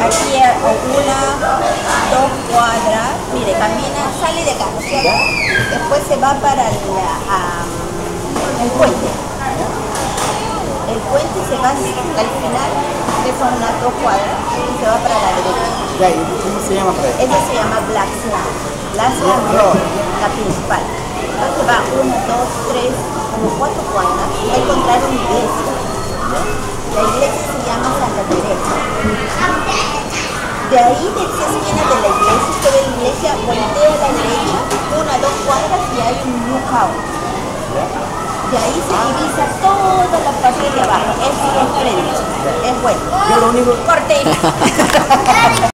Aquí una, 2 cuadras, mire, camina, sale de acá, ¿cierto? Después se va para el puente. El puente se va al final, que son unas 2 cuadras, y se va para la derecha. Ya, ¿y cómo se llama para eso? Ella se llama Black Slam Road, la principal. Entonces va 1, 2, 3, como 4 cuadras, va a encontrar una iglesia. La iglesia se llama Santa Teresa. De ahí se viene de la iglesia, usted ve la iglesia, voltea a la derecha, 1, 2 cuadras y hay un New House. De ahí se divisa toda la parte de abajo. Es frente, es bueno. Yo lo único... Corte.